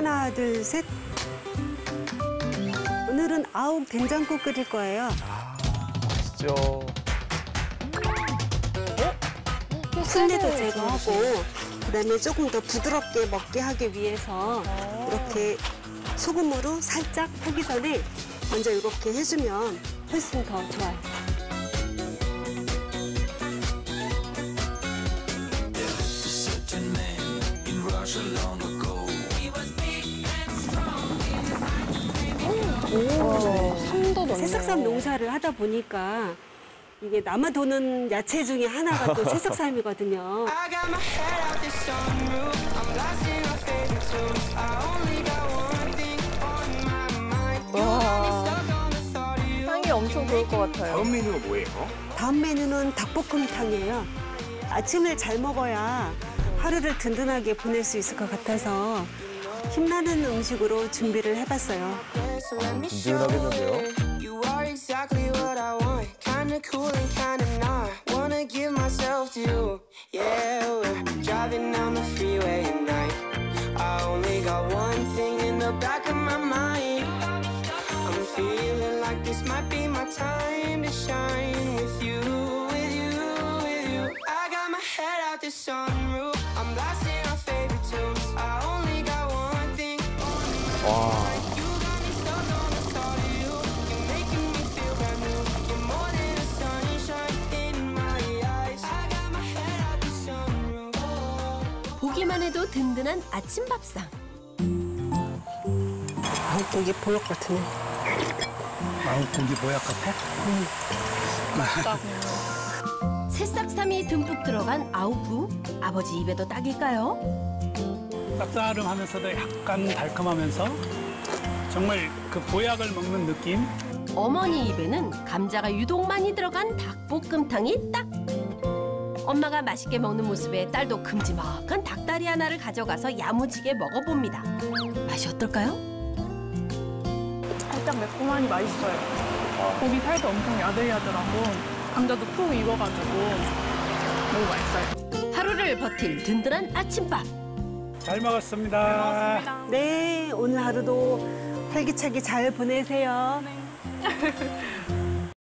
하나, 둘, 셋. 오늘은 아욱 된장국 끓일 거예요. 맛있죠. 흙내도 제거하고 그다음에 조금 더 부드럽게 먹게 하기 위해서 이렇게 소금으로 살짝 하기 전에 먼저 이렇게 해주면 훨씬 더 좋아요. 삼도 넣네요. 새싹삼 농사를 하다 보니까 이게 남아도는 야채 중에 하나가 또 새싹삼이거든요. 와, 향이 엄청 좋을 것 같아요. 다음 메뉴가 뭐예요? 다음 메뉴는 닭볶음탕이에요. 아침을 잘 먹어야 하루를 든든하게 보낼 수 있을 것 같아서 힘나는 음식으로 준비를 해봤어요. 든든하겠는데요? Exactly what I want. Kinda cool and kinda not. Wanna give myself to you. Yeah, we're driving down the freeway at night. I only got one thing in the back of my mind. I'm feeling like this might be my time to shine with you, with you, with you. I got my head out the sunroof. I'm blasting our favorite tunes. I only got one thing on 와. 보기만 해도 든든한 아침 밥상. 고기 보약 같으네. 고기 보약 같아? 새싹삼이 듬뿍 들어간 아욱구. 아버지 입에도 딱일까요? 쌉싸름하면서도 약간 달콤하면서 정말 그 보약을 먹는 느낌? 어머니 입에는 감자가 유독 많이 들어간 닭볶음탕이 딱! 엄마가 맛있게 먹는 모습에 딸도 큼지막한 닭다리 하나를 가져가서 야무지게 먹어봅니다. 맛이 어떨까요? 살짝 매콤하니 맛있어요. 고기 살도 엄청 야들야들하고 감자도 푹 익어가지고 너무 맛있어요. 하루를 버틸 든든한 아침밥. 잘 먹었습니다. 네, 오늘 하루도 활기차게 잘 보내세요.